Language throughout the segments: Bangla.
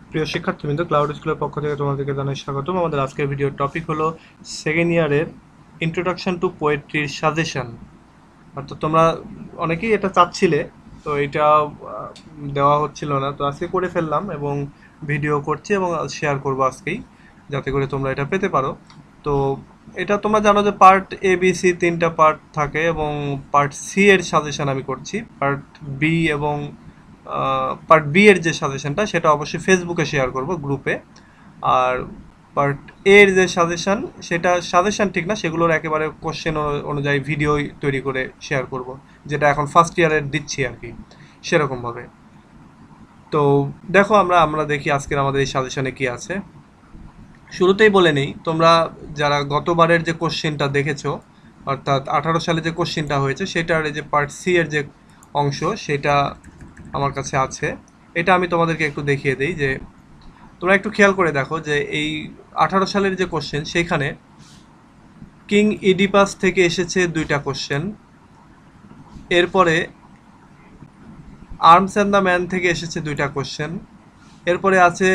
প্রিয় শিক্ষার্থীবৃন্দ, ক্লাউড স্কুলের পক্ষ থেকে তোমাদেরকে জানাই স্বাগতম। আমাদের আজকের ভিডিওর টপিক হলো সেকেন্ড ইয়ারের ইন্ট্রোডাকশন টু পোয়েট্রির সাজেশন। অর্থাৎ তোমরা অনেকেই এটা চাচ্ছিলে, তো এটা দেওয়া হচ্ছিল না, তো আজকে করে ফেললাম এবং ভিডিও করছি এবং শেয়ার করবো আজকেই, যাতে করে তোমরা এটা পেতে পারো। তো এটা তোমরা জানো যে পার্ট এ বি সি তিনটা পার্ট থাকে এবং পার্ট সি এর সাজেশন আমি করছি। পার্ট বি এবং পার্ট বি এর যে সাজেশনটা সেটা অবশ্যই ফেসবুকে শেয়ার করব গ্রুপে। আর পার্ট এর যে সাজেশন, সেটা সাজেশন ঠিক না, সেগুলোর একেবারে কোশ্চেন অনুযায়ী ভিডিও তৈরি করে শেয়ার করব, যেটা এখন ফার্স্ট ইয়ারের দিচ্ছি আর কি, সেরকমভাবে। তো দেখো, আমরা দেখি আজকের আমাদের এই সাজেশনে কি আছে। শুরুতেই বলে নেই, তোমরা যারা গতবারের যে কোশ্চেনটা দেখেছো, অর্থাৎ 18 সালে যে কোশ্চেনটা হয়েছে সেটার এই যে পার্ট সি এর যে অংশ, সেটা আমার কাছে আছে। এটা আমি তোমাদেরকে একটু দেখিয়ে দিই যে তোমরা একটু খেয়াল করে দেখো যে এই 18 সালের যে কোশ্চেন, সেখানে কিং ইডিপাস থেকে এসেছে দুইটা কোশ্চেন। এরপরে আর্মস অ্যান্ড দ্য ম্যান থেকে এসেছে দুইটা কোশ্চেন। এরপরে আছে,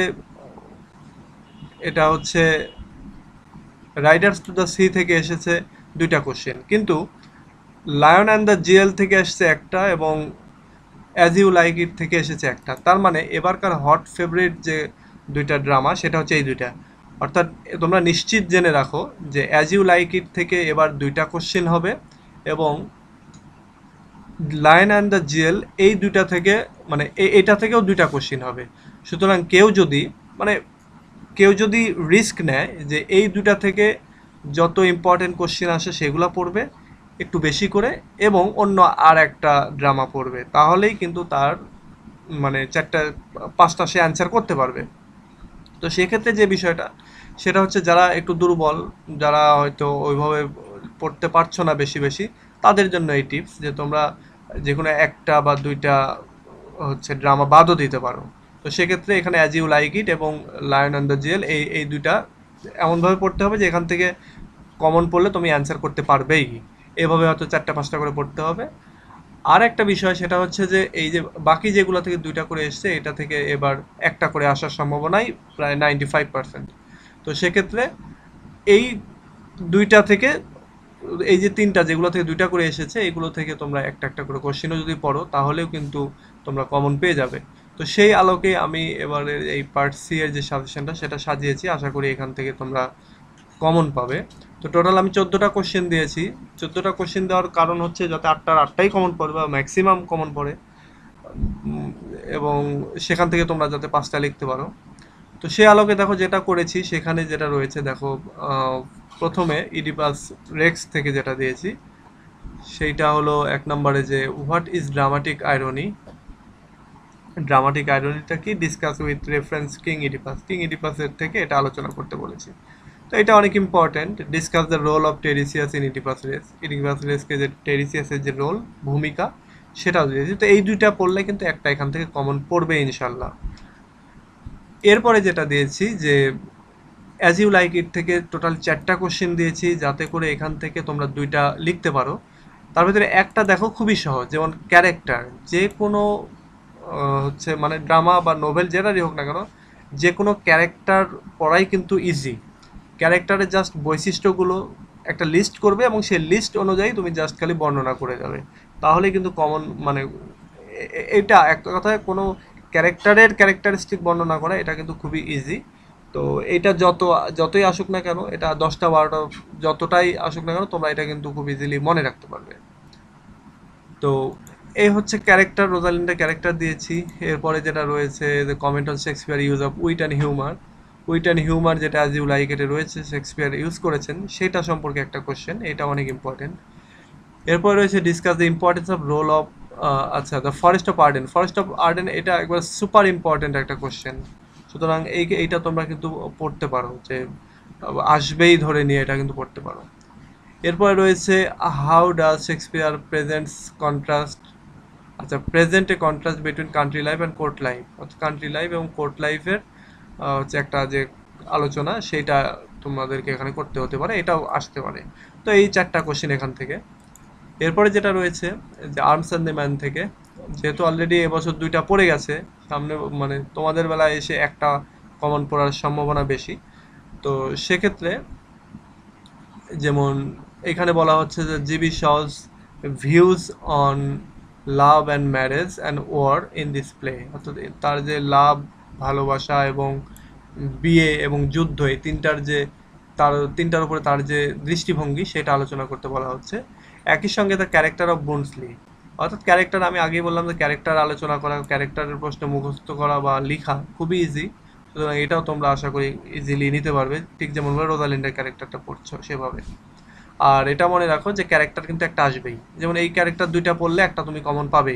এটা হচ্ছে রাইডার্স টু দ্য সি থেকে এসেছে দুইটা কোশ্চেন। কিন্তু লায়ন অ্যান্ড দ্য জিএল থেকে এসেছে একটা এবং অ্যাজ ইউ লাইক ইট থেকে এসেছে একটা। তার মানে এবারকার হট ফেভারিট যে দুইটা ড্রামা, সেটা হচ্ছে এই দুইটা। অর্থাৎ তোমরা নিশ্চিত জেনে রাখো যে অ্যাজ ইউ লাইক ইট থেকে এবার দুইটা কোশ্চেন হবে এবং লায়ন অ্যান্ড দ্য জিএল এই দুইটা থেকে, মানে এটা থেকেও দুইটা কোশ্চেন হবে। সুতরাং মানে কেউ যদি রিস্ক নেয় যে এই দুটা থেকে যত ইম্পর্টেন্ট কোশ্চেন আসে সেগুলো পড়বে একটু বেশি করে এবং অন্য আর একটা ড্রামা পড়বে, তাহলেই কিন্তু তার মানে চারটা পাঁচটা সে অ্যান্সার করতে পারবে। তো সেক্ষেত্রে যে বিষয়টা, সেটা হচ্ছে যারা একটু দুর্বল, যারা হয়তো ওইভাবে পড়তে পারছো না বেশি বেশি, তাদের জন্য এই টিপস যে তোমরা যে কোনো একটা বা দুইটা হচ্ছে ড্রামা বাদও দিতে পারো। তো সেক্ষেত্রে এখানে অ্যাজ ইউ লাইক ইট এবং লায়ন অ্যান্ড দ্য জেল, এই দুইটা এমনভাবে পড়তে হবে যে এখান থেকে কমন পড়লে তুমি অ্যান্সার করতে পারবেই। এভাবে হয়তো চারটা পাঁচটা করে পড়তে হবে। আর একটা বিষয়, সেটা হচ্ছে যে এই যে বাকি যেগুলো থেকে দুইটা করে এসছে, এটা থেকে এবার একটা করে আসার সম্ভাবনাই প্রায় 95%। তো সেক্ষেত্রে এই দুইটা থেকে, এই যে তিনটা যেগুলো থেকে দুইটা করে এসেছে, এগুলো থেকে তোমরা একটা একটা করে কোশ্চেনও যদি পড়ো তাহলেও কিন্তু তোমরা কমন পেয়ে যাবে। তো সেই আলোকে আমি এবারে এই পার্ট সি এর যে সাজেশনটা সেটা সাজিয়েছি, আশা করি এখান থেকে তোমরা কমন পাবে। তো টোটাল আমি 14টা কোশ্চেন দিয়েছি। 14টা কোশ্চেন দেওয়ার কারণ হচ্ছে যাতে আটটার আটটাই কমন পড়ে বা ম্যাক্সিমাম কমন পড়ে, উম, এবং সেখান থেকে তোমরা যাতে পাঁচটা লিখতে পারো। তো সে আলোকে দেখো যেটা করেছি, সেখানে যেটা রয়েছে দেখো, আহ, প্রথমে ইডিপাস রেক্স থেকে যেটা দিয়েছি সেইটা হলো এক নম্বরে যে what is dramatic irony. Dramatic আইরনিটা কি, discuss with reference King Oedipus. King ইডিপাসের থেকে এটা আলোচনা করতে বলেছি। তো এটা অনেক important. Discuss the role of Tiresias in Oedipus Rex. Oedipus রেসকে যে টেরিসিয়াসের যে রোল, ভূমিকা, সেটাও দিয়েছি। তো এই দুইটা পড়লে কিন্তু একটা এখান থেকে কমন পড়বে ইনশাল্লাহ। এরপরে যেটা দিয়েছি যে অ্যাজ ইউ লাইক ইট থেকে টোটাল চারটা কোশ্চেন দিয়েছি, যাতে করে এখান থেকে তোমরা দুইটা লিখতে পারো। তার ভিতরে একটা দেখো খুবই সহজ, যেমন ক্যারেক্টার। যে কোনো হচ্ছে মানে ড্রামা বা নোভেল যেটারই হোক না কেন, যে কোনো ক্যারেক্টার পড়াই কিন্তু ইজি। ক্যারেক্টারের জাস্ট বৈশিষ্ট্যগুলো একটা লিস্ট করবে এবং সেই লিস্ট অনুযায়ী তুমি জাস্ট খালি বর্ণনা করে যাবে, তাহলে কিন্তু কমন মানে এটা এক কথায় কোনো ক্যারেক্টারের ক্যারেক্টারিস্টিক বর্ণনা করা, এটা কিন্তু খুবই ইজি। তো এটা যতই আসুক না কেন, এটা 10টা 12টা যতটাই আসুক না কেন, তোমরা এটা কিন্তু খুব ইজিলি মনে রাখতে পারবে। তো এই হচ্ছে ক্যারেক্টার, রোজালিন্ডা ক্যারেক্টার দিয়েছি। এরপরে যেটা রয়েছে the comment on Shakespeare use of wit and humour. Wit and humour যেটা অ্যাজ ইউ লাইক এটা রয়েছে, শেক্সপিয়ার ইউজ করেছেন সেটা সম্পর্কে একটা কোশ্চেন, এটা অনেক ইম্পর্টেন্ট। এরপর রয়েছে discuss the importance of role of, আচ্ছা, the forest of Arden. Forest of Arden এটা একবার সুপার ইম্পর্টেন্ট একটা কোশ্চেন। সুতরাং এইটা তোমরা কিন্তু পড়তে পারো, যে আসবেই ধরে নিয়ে এটা কিন্তু পড়তে পারো। এরপরে রয়েছে how does Shakespeare presents contrast. আচ্ছা, present a contrast between country life and court life. অর্থাৎ কান্ট্রি লাইফ এবং কোর্ট লাইফের হচ্ছে একটা যে আলোচনা, সেইটা তোমাদেরকে এখানে করতে হতে পারে, এটাও আসতে পারে। তো এই চারটা কোশ্চেন এখান থেকে। এরপরে যেটা রয়েছে যে আর্মস অ্যান্ড দ্য ম্যান থেকে, যেহেতু অলরেডি এবছর দুইটা পড়ে গেছে সামনে মানে তোমাদের বেলায় এসে একটা কমন পড়ার সম্ভাবনা বেশি। তো সেক্ষেত্রে যেমন এখানে বলা হচ্ছে যে GB Shaw's views on love and marriage and war in this play, অর্থাৎ তার যে লাভ, ভালোবাসা এবং বিয়ে এবং যুদ্ধ, এই তিনটার যে তার তিনটার উপরে তার যে দৃষ্টিভঙ্গি সেটা আলোচনা করতে বলা হচ্ছে। একই সঙ্গে দ্য ক্যারেক্টার অফ বুন্সলি, অর্থাৎ ক্যারেক্টার, আমি আগেই বললাম যে ক্যারেক্টার আলোচনা করা, ক্যারেক্টারের প্রশ্ন মুখস্থ করা বা লেখা খুবই ইজি। সুতরাং এটাও তোমরা আশা করি ইজিলি নিতে পারবে, ঠিক যেমনভাবে রোজালিন্ডের ক্যারেক্টারটা পড়ছো সেভাবে। আর এটা মনে রাখো যে ক্যারেক্টার কিন্তু একটা আসবেই, যেমন এই ক্যারেক্টার দুইটা পড়লে একটা তুমি কমন পাবেই।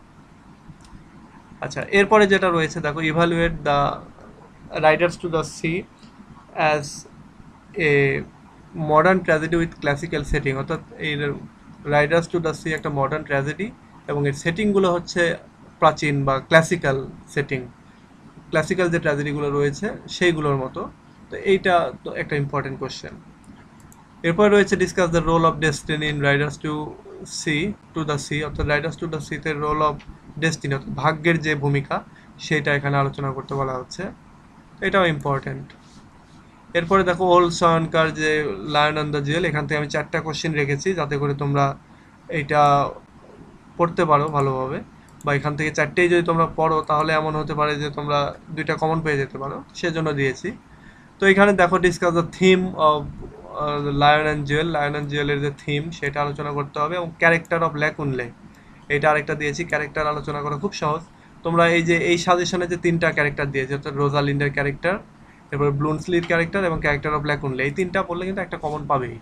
আচ্ছা, এরপরে যেটা রয়েছে দেখো, evaluate the Riders to the Sea as a modern tragedy with classical setting, অর্থাৎ এই রাইডার্স টু দ্য সি একটা মডার্ন ট্র্যাজেডি এবং এর সেটিংগুলো হচ্ছে প্রাচীন বা ক্লাসিক্যাল সেটিং, ক্লাসিক্যাল যে ট্র্যাজেডিগুলো রয়েছে সেইগুলোর মতো। তো এইটা তো একটা ইম্পর্টেন্ট কোশ্চেন। এরপর রয়েছে discuss the role of destiny in Riders to the Sea, অর্থাৎ রাইডার্স টু দ্য সিতে রোল অফ ডেস্টিনি অর্থাৎ ভাগ্যের যে ভূমিকা সেটা এখানে আলোচনা করতে বলা হচ্ছে, এটাও ইম্পর্টেন্ট। এরপরে দেখো ওল্ড সয়নকার যে লায়ন অ্যান্ড দ্য জেল, এখান থেকে আমি 4টা কোশ্চেন রেখেছি যাতে করে তোমরা এইটা পড়তে পারো ভালোভাবে, বা এখান থেকে 4টেই যদি তোমরা পড়ো তাহলে এমন হতে পারে যে তোমরা 2টা কমন পেয়ে যেতে পারো, সেজন্য দিয়েছি। তো এখানে দেখো discuss the theme of Lion and Jewel, Lion and জুয়েলের যে থিম সেটা আলোচনা করতে হবে, এবং ক্যারেক্টার অফ ল্যাকুনলে এটা আরেকটা দিয়েছি। ক্যারেক্টার আলোচনা করা খুব সহজ, তোমরা এই যে এই সাজেশনে যে 3টা ক্যারেক্টার দিয়েছে, অর্থাৎ রোজালিন্ডের ক্যারেক্টার, এরপর ব্লুন্সলির ক্যারেক্টার এবং ক্যারেক্টার অফ ল্যাকুনলে, এই 3টা পড়লে কিন্তু একটা কমন পাবেই।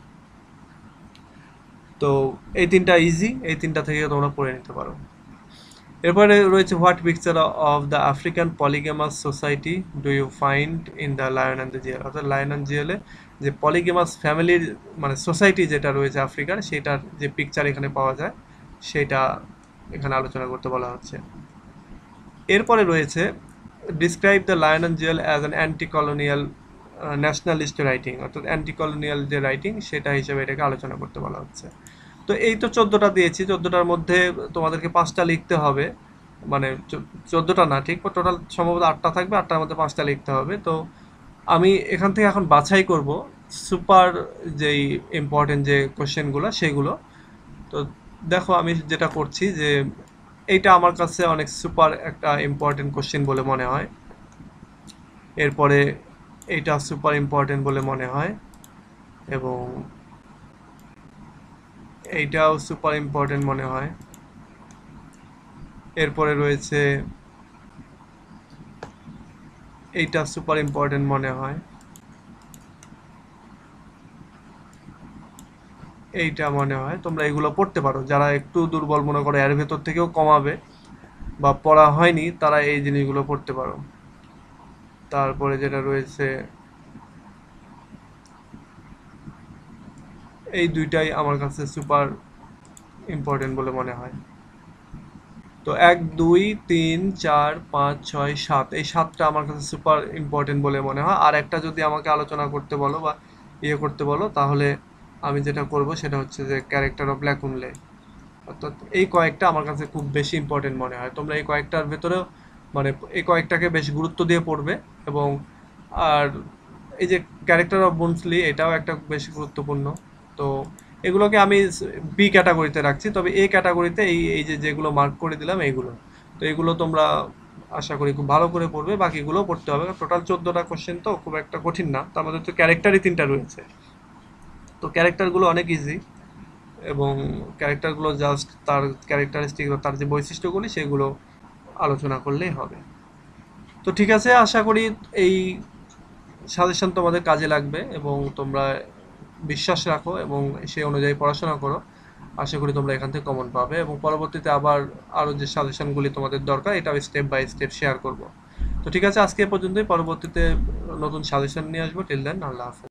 তো এই 3টা ইজি, এই 3টা থেকে তোমরা পড়ে নিতে পারো। এরপরে রয়েছে what picture of the African polygamous society do you find in the Lion and the Jewel, অর্থাৎ লায়ন অ্যান্ড জিয়ালে যে পলিগেমাস ফ্যামিলির মানে সোসাইটি যেটা রয়েছে আফ্রিকার, সেটার যে পিকচার এখানে পাওয়া যায় সেটা এখানে আলোচনা করতে বলা হচ্ছে। এরপরে রয়েছে describe the Lion and Jewel as an anti colonial nationalist writing, অর্থাৎ অ্যান্টি কলোনিয়াল যে রাইটিং সেটা হিসেবে এটাকে আলোচনা করতে বলা হচ্ছে। তো এই তো 14টা দিয়েছি, 14টার মধ্যে তোমাদেরকে 5টা লিখতে হবে, মানে 14টা না, ঠিক টোটাল সম্ভবত 8টা থাকবে, 8টার মধ্যে 5টা লিখতে হবে। তো আমি এখান থেকে এখন বাছাই করব সুপার যেই ইম্পর্টেন্ট যে কোশ্চেনগুলো সেগুলো। তো দেখো আমি যেটা করছি যে এইটা আমার কাছে অনেক সুপার একটা ইম্পর্টেন্ট কোশ্চেন বলে মনে হয়, এরপরে এইটা সুপার ইম্পর্টেন্ট বলে মনে হয়, এবং এইটাও সুপার ইম্পর্টেন্ট মনে হয়। এরপরে রয়েছে এইটা সুপার ইম্পর্টেন্ট মনে হয়, এইটা মনে হয়। তোমরা এগুলো পড়তে পারো, যারা একটু দুর্বল মনে করো এর ভেতর থেকেও কমাবে বা পড়া হয়নি তারা এই জিনিসগুলো পড়তে পারো। তারপরে যেটা রয়েছে এই 2টাই আমার কাছে সুপার ইম্পর্টেন্ট বলে মনে হয়। তো 1 2 3 4 5 6 7, এই 7টা আমার কাছে সুপার ইম্পর্টেন্ট বলে মনে হয়। আর একটা যদি আমাকে আলোচনা করতে বলো বা করতে বলো, তাহলে আমি যেটা করব সেটা হচ্ছে যে ক্যারেক্টার অফ ল্যাকুনলে, অর্থাৎ এই কয়েকটা আমার কাছে খুব বেশি ইম্পর্টেন্ট মনে হয়। তোমরা এই কয়েকটার ভেতরেও মানে এই কয়েকটাকে বেশি গুরুত্ব দিয়ে পড়বে, এবং আর এই যে ক্যারেক্টার অফ বুনসলি এটাও একটা বেশি গুরুত্বপূর্ণ। তো এগুলোকে আমি বি ক্যাটাগরিতে রাখছি, তবে এ ক্যাটাগরিতে এই এই যে যেগুলো মার্ক করে দিলাম এইগুলো, তো এগুলো তোমরা আশা করি খুব ভালো করে পড়বে, বাকিগুলো পড়তে হবে। টোটাল 14টা কোশ্চেন তো খুব একটা কঠিন না, তার মধ্যে তো ক্যারেক্টারই 3টা রয়েছে, তো ক্যারেক্টারগুলো অনেক ইজি, এবং ক্যারেক্টারগুলো জাস্ট তার ক্যারেক্টারিস্টিক বা তার যে বৈশিষ্ট্যগুলি সেগুলো আলোচনা করলেই হবে। তো ঠিক আছে, আশা করি এই সাজেশন তোমাদের কাজে লাগবে এবং তোমরা বিশ্বাস রাখো এবং সেই অনুযায়ী পড়াশোনা করো। আশা করি তোমরা এখান থেকে কমন পাবে, এবং পরবর্তীতে আবার আরও যে সাজেশনগুলি তোমাদের দরকার এটাও স্টেপ বাই স্টেপ শেয়ার করব। তো ঠিক আছে, আজকে এ পর্যন্তই, পরবর্তীতে নতুন সাজেশন নিয়ে আসবো। টিল দেন, আল্লাহ হাফেজ।